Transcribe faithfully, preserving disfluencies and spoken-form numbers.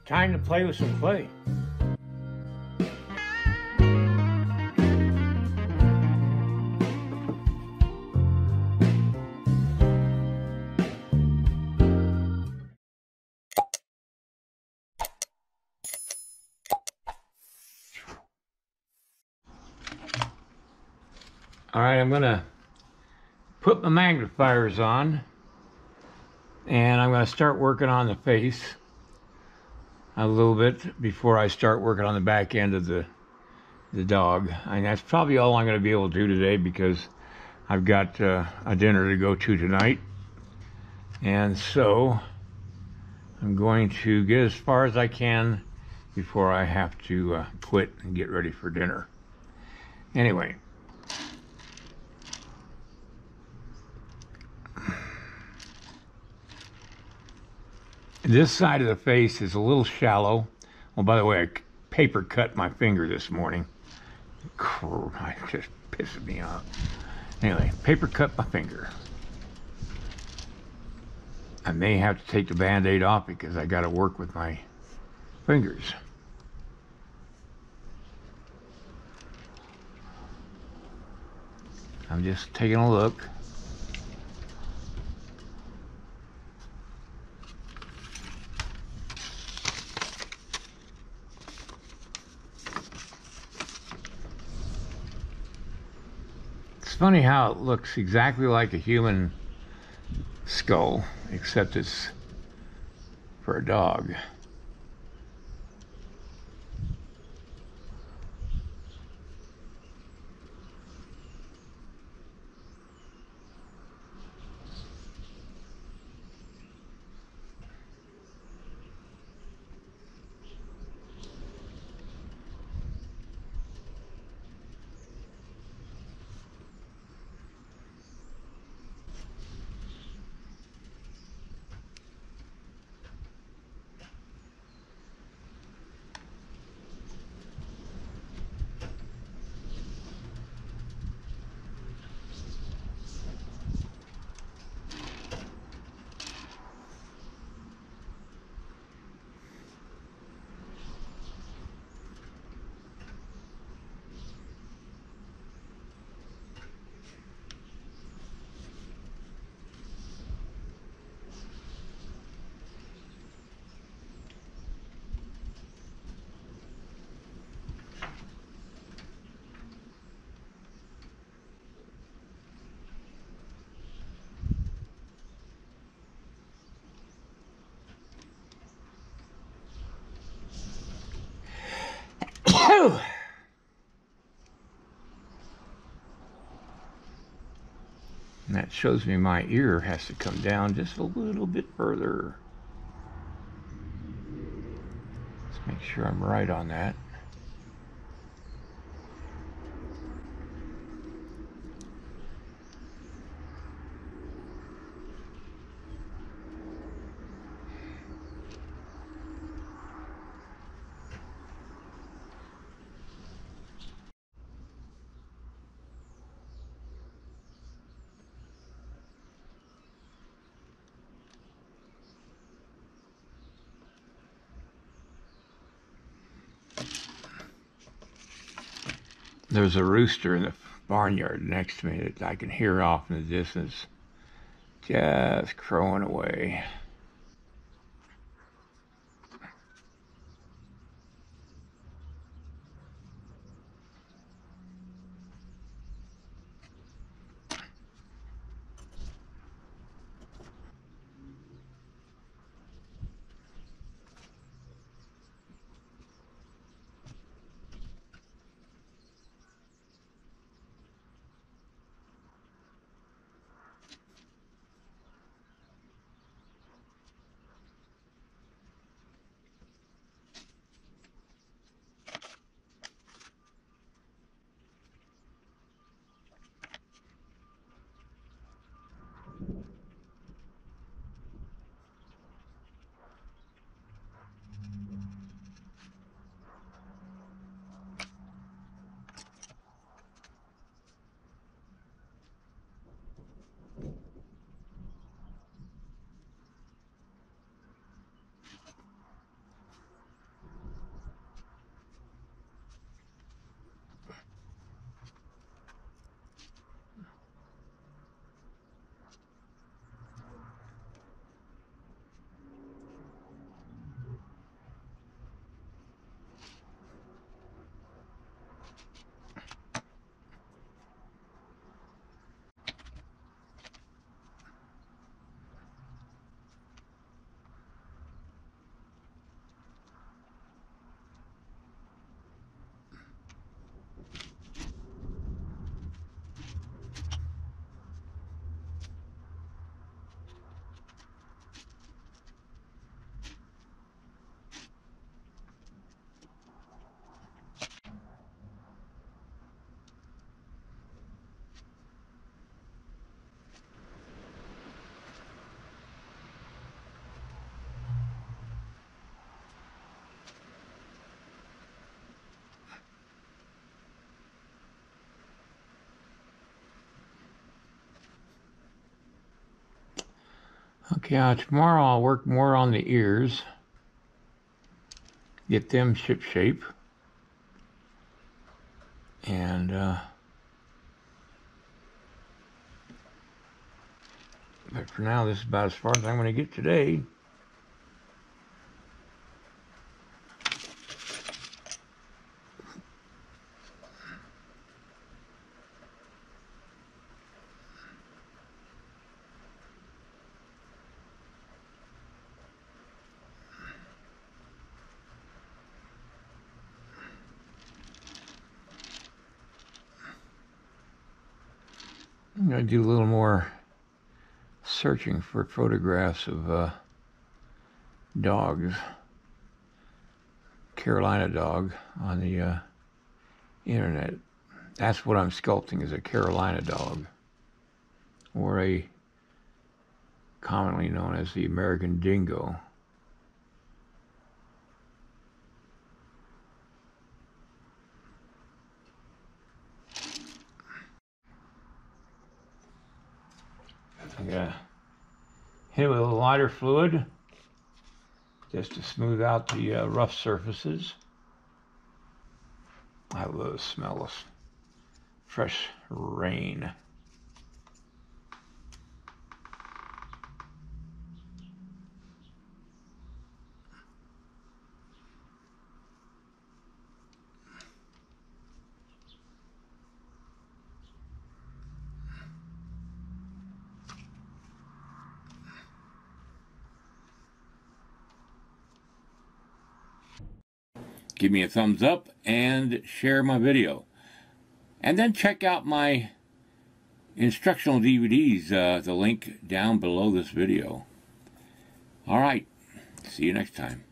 Time to play with some clay. All right, I'm gonna put my magnifiers on and I'm gonna start working on the face a little bit before I start working on the back end of the the dog. And that's probably all I'm gonna be able to do today because I've got uh, a dinner to go to tonight. And so I'm going to get as far as I can before I have to uh, quit and get ready for dinner. Anyway. This side of the face is a little shallow. Well, by the way, I paper cut my finger this morning. It just pisses me off. Anyway, paper cut my finger. I may have to take the Band-Aid off because I got to work with my fingers. I'm just taking a look. It's funny how it looks exactly like a human skull, except it's for a dog. And that shows me my ear has to come down just a little bit further. Let's make sure I'm right on that. There's a rooster in the barnyard next to me that I can hear off in the distance, just crowing away. Okay, uh, tomorrow I'll work more on the ears. Get them ship shape. And uh, but for now, this is about as far as I'm going to get today. I'm going to do a little more searching for photographs of uh, dogs. Carolina dog on the uh, internet. That's what I'm sculpting, is a Carolina dog, or a commonly known as the American dingo. I'm gonna hit it with a little lighter fluid just to smooth out the uh, rough surfaces. I love the smell of fresh rain. Give me a thumbs up and share my video. And then check out my instructional D V Ds, uh, the link down below this video. All right, see you next time.